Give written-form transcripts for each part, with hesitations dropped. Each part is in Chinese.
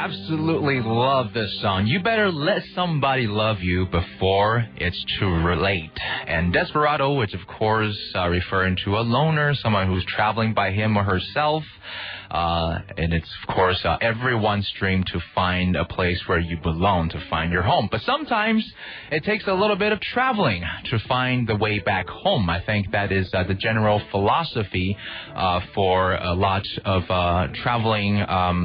absolutely love this song. You better let somebody love you before it's too late. And Desperado, which of course referring to a loner, someone who's traveling by him or herself. And it's, of course, everyone's dream to find a place where you belong, to find your home. But sometimes it takes a little bit of traveling to find the way back home. I think that is the general philosophy for a lot of traveling,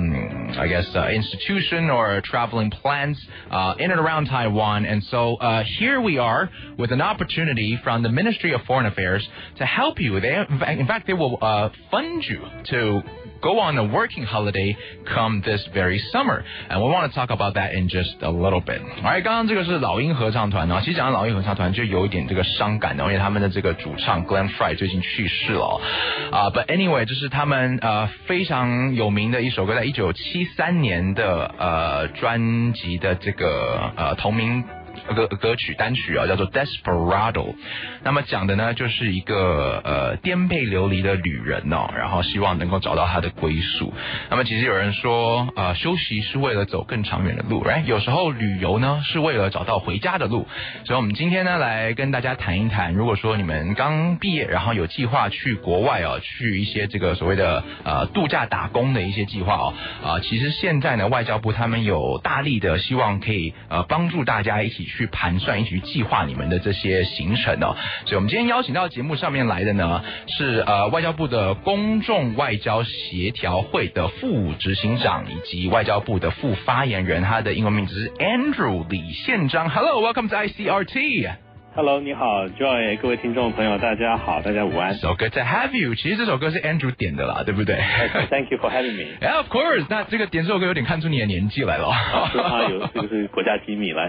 institution or traveling plans in and around Taiwan. And so here we are with an opportunity from the Ministry of Foreign Affairs to help you. In fact, they will fund you to go on a working holiday come this very summer. And we want to talk about that in just a little bit. Alright, 刚刚这个是老鹰合唱团其实讲到老鹰合唱团就有一点这个伤感因为他们的这个主唱 Glenn Frey 最近去世了But anyway, 这是他们非常有名的一首歌，在1973年的专辑的这个同名歌曲单曲叫做 Desperado。 那么讲的呢就是一个颠沛流离的旅人然后希望能够找到他的归宿。那么其实有人说休息是为了走更长远的路 right？ 有时候旅游呢是为了找到回家的路。所以我们今天呢来跟大家谈一谈，如果说你们刚毕业然后有计划去国外去一些这个所谓的度假打工的一些计划其实现在呢外交部他们有大力的希望可以帮助大家一起去盘算，一起去计划你们的这些行程所以我们今天邀请到节目上面来的呢是外交部的公众外交协调会的副执行长以及外交部的副发言人，他的英文名字是 Andrew 李宪章。 Hello, welcome to ICRT。Hello， 你好 Joy， 各位听众朋友大家好，大家午安。 So good to have you。 其实这首歌是 Andrew 点的啦，对不对？ Thank you for having me。 Yeah, of course。 那这个点这首歌有点看出你的年纪来了有这个是国家机密来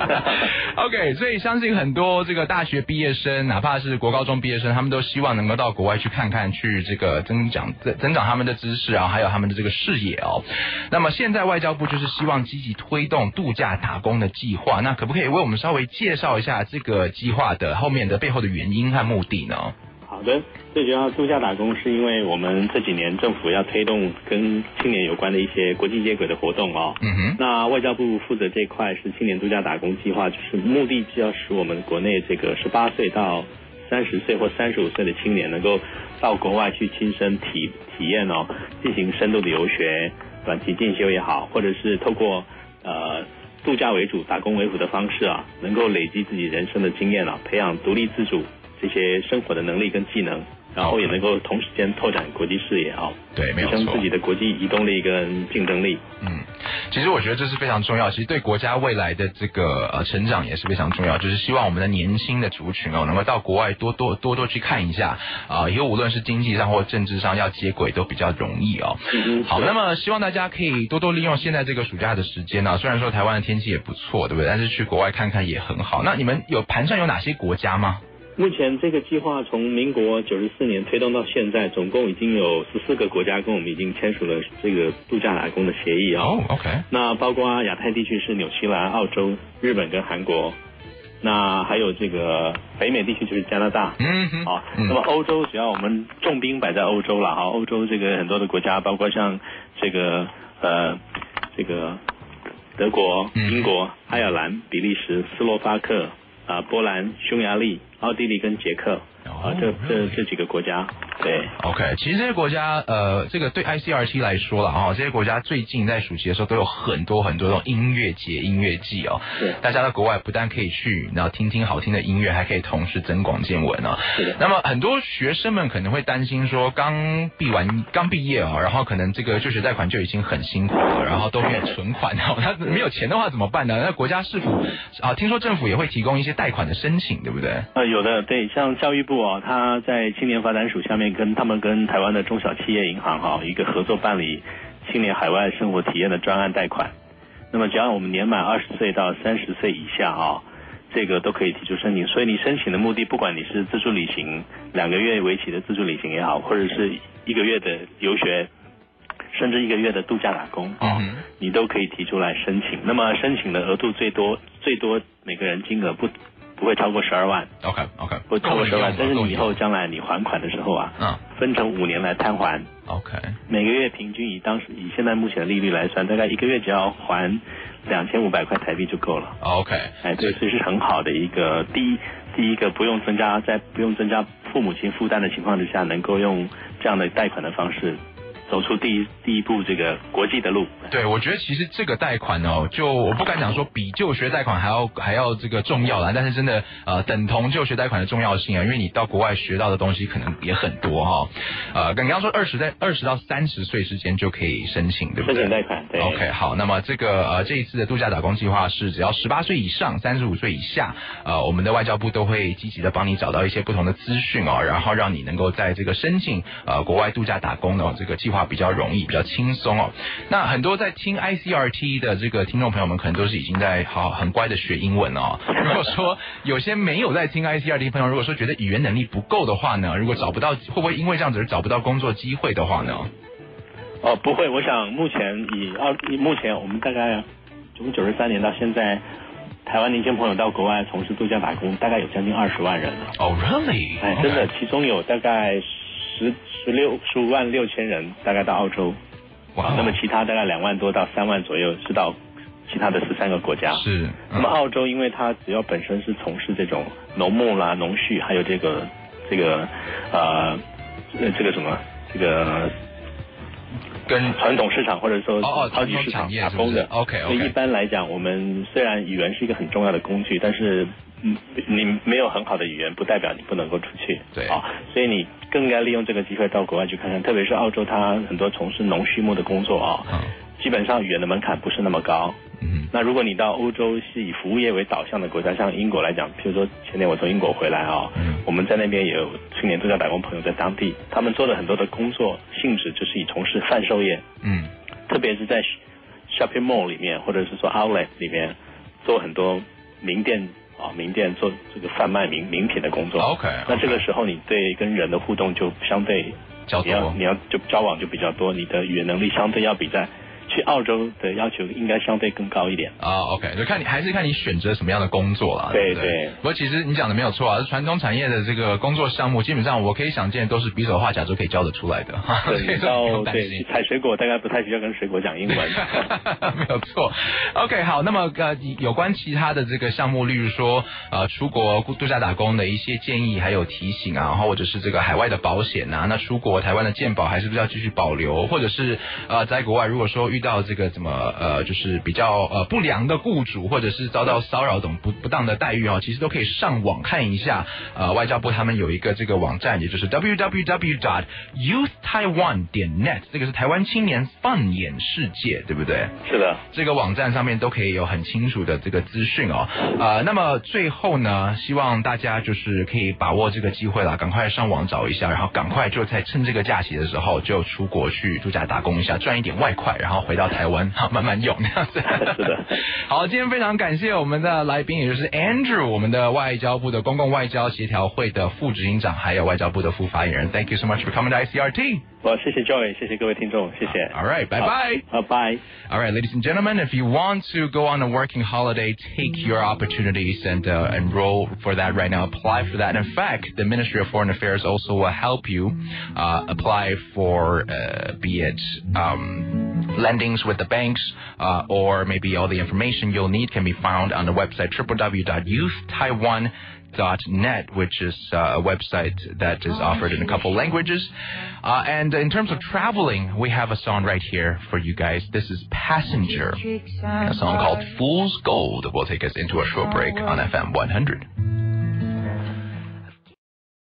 OK， 所以相信很多这个大学毕业生，哪怕是国高中毕业生，他们都希望能够到国外去看看，去这个增长他们的知识还有他们的这个视野那么现在外交部就是希望积极推动度假打工的计划，那可不可以为我们稍微介绍一下这个计划的后面的背后的原因和目的呢？ 好的，最主要度假打工是因为我们这几年政府要推动跟青年有关的一些国际接轨的活动那外交部负责这一块是青年度假打工计划，就是目的就要使我们国内这个18岁到30岁或35岁的青年能够到国外去亲身体验进行深度的游学、短期进修也好，或者是透过度假为主、打工为辅的方式能够累积自己人生的经验培养独立自主这些生活的能力跟技能，然后也能够同时间拓展国际视野对，没有错， 提升自己的国际移动力跟竞争力。 其实我觉得这是非常重要，其实对国家未来的这个成长也是非常重要，就是希望我们的年轻的族群能够到国外多去看一下以后无论是经济上或政治上要接轨都比较容易好，那么希望大家可以多多利用现在这个暑假的时间虽然说台湾的天气也不错，对不对？但是去国外看看也很好。那你们有盘算有哪些国家吗？ 目前这个计划从民国94年推动到现在，总共已经有14个国家跟我们已经签署了这个度假打工的协议 OK。 那包括亚太地区是纽西兰、澳洲、日本跟韩国，那还有这个北美地区就是加拿大那么欧洲主要我们重兵摆在欧洲了欧洲这个很多的国家，包括像这个德国、英国、爱尔兰、比利时、斯洛伐克波兰、匈牙利、奥地利跟捷克这几个国家。对 OK， 其实这些国家这个对 ICRT 来说了这些国家最近在暑期的时候都有很多这种音乐节、音乐季大家在国外不但可以去然后听听好听的音乐，还可以同时增广见闻那么很多学生们可能会担心说刚毕业然后可能这个就学贷款就已经很辛苦了，然后都没有存款他没有钱的话怎么办呢？那国家是否听说政府也会提供一些贷款的申请，对不对？ 有的，对，像教育部他在青年发展署下面跟台湾的中小企业银行一个合作办理青年海外生活体验的专案贷款。那么只要我们年满20岁到30岁以下这个都可以提出申请。所以你申请的目的，不管你是自助旅行2个月为期的自助旅行也好，或者是1个月的游学，甚至1个月的度假打工你都可以提出来申请。那么申请的额度最多每个人金额不不会超过12万。 OK， 不会超过12万，但是你以后将来你还款的时候啊，分成5年来摊还。 OK， 每个月平均以现在目前的利率来算，大概1个月只要还2500块台币就够了。 OK， 对，所以是很好的一个第一个不用增加父母亲负担的情况之下，能够用这样的贷款的方式走出第一步这个国际的路。 对，我觉得其实这个贷款哦，就我不敢讲说比就学贷款还要这个重要啦，但是真的等同就学贷款的重要性啊，因为你到国外学到的东西可能也很多哈。刚刚说20到30岁之间就可以申请，对不对？ 申请贷款，对。 OK， 好，那么这个这一次的度假打工计划是只要18岁以上，35岁以下，我们的外交部都会积极的帮你找到一些不同的资讯哦，然后让你能够在这个申请国外度假打工的这个计划比较容易，比较轻松哦。那很多在听 ICRT 的这个听众朋友们，可能都是已经在很乖的学英文哦。如果说有些没有在听 ICRT 的朋友，如果说觉得语言能力不够的话呢，如果找不到，会不会因为这样子而找不到工作机会的话呢？ 不会，我想目前我们大概从93年到现在，台湾年轻朋友到国外从事度假打工，大概有将近20万人了。 Oh really？ 真的，其中有大概15万6千人大概到澳洲。 哇， 那么其他大概2万多到3万左右是到其他的13个国家。 是。 那么澳洲因为它只要本身是从事这种农牧啦、农畜，还有这个跟传统市场或者说超级市场打工的。 OK， 所以一般来讲，我们虽然语言是一个很重要的工具，但是你没有很好的语言，不代表你不能够出去。 对。 所以你更应该利用这个机会到国外去看看，特别是澳洲，它很多从事农畜牧的工作基本上语言的门槛不是那么高。那如果你到欧洲是以服务业为导向的国家，像英国来讲，譬如说前年我从英国回来我们在那边也有青年度假打工朋友在当地，他们做了很多的工作性质就是以从事贩售业，特别是在 shopping mall 里面或者是说 outlet 里面做很多名店做这个贩卖名品的工作。 OK， 那这个时候你对跟人的互动就相对较多， 你要就交往就比较多，你的语言能力相对要比在去澳洲的要求应该相对更高一点。 OK， 就还是看你选择什么样的工作啦。 对。 不过其实你讲的没有错啊，传统产业的这个工作项目，基本上我可以想见都是比手画脚就可以教得出来的。 对，采水果大概不太需要跟水果讲英文。 没有错。OK， 好，那么有关其他的这个项目，例如说出国度假打工的一些建议还有提醒啊，或者是这个海外的保险啊，那出国台湾的健保还是不是要继续保留，或者是在国外如果说遇到这个怎么就是比较不良的雇主，或者是遭到骚扰等不当的待遇其实都可以上网看一下。外交部他们有一个这个网站，也就是 www.youthtaiwan.net， 这个是台湾青年放眼世界，对不对？ 是的， 这个网站上面都可以有很清楚的这个资讯那么最后呢，希望大家就是可以把握这个机会啦，赶快上网找一下，然后赶快就在趁这个假期的时候就出国去度假打工一下，赚一点外快，然后回到台湾慢慢用这样子。 是的。 好，今天非常感谢我们的来宾，也就是 Andrew， 我们的外交部的公共外交协调会的副执行长，还有外交部的副发言人。Thank you so much for coming to ICRT. 谢谢 Joy， 谢谢各位听众，谢谢。 All right, bye bye. Bye. All right, ladies and gentlemen, if you want to go on a working holiday, take your opportunities and enroll for that right now. Apply for that. In fact, the Ministry of Foreign Affairs also will help you apply for be it lendings with the banks or maybe all the information you'll need can be found on the website www.youthtaiwan.net, which is a website that is offered in a couple languages. And in terms of traveling, we have a song right here for you guys. This is Passenger, a song called Fool's Gold. Will take us into a short break on FM 100.